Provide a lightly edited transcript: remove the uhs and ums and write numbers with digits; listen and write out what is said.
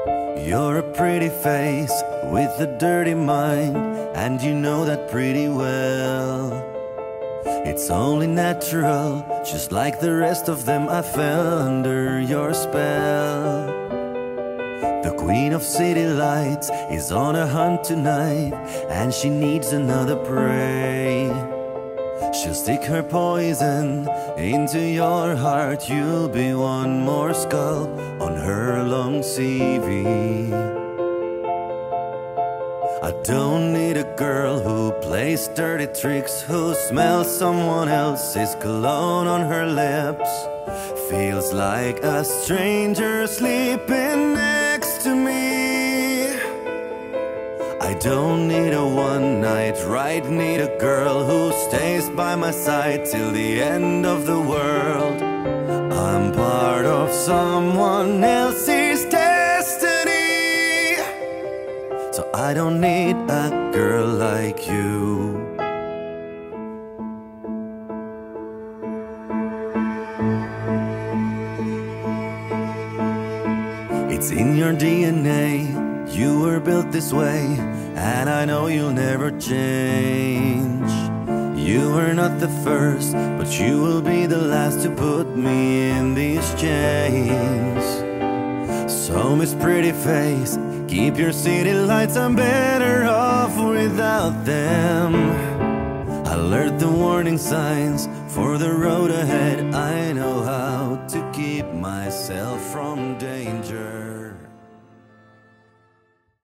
You're a pretty face with a dirty mind, and you know that pretty well. It's only natural, just like the rest of them. I fell under your spell. The queen of city lights is on a hunt tonight, and she needs another prey. She'll stick her poison into your heart. You'll be one more skull on her long CV. I don't need a girl who plays dirty tricks, who smells someone else's cologne on her lips, feels like a stranger sleeping next to me. I don't need a one-night ride, need a girl who stays by my side till the end of the world. I'm part of someone else's destiny, so I don't need a girl like you. It's in your DNA, you were built this way, and I know you'll never change. You were not the first, but you will be the last to put me in these chains. So Miss Pretty Face, keep your city lights, I'm better off without them. Alert the warning signs for the road ahead, I know how to keep myself from danger.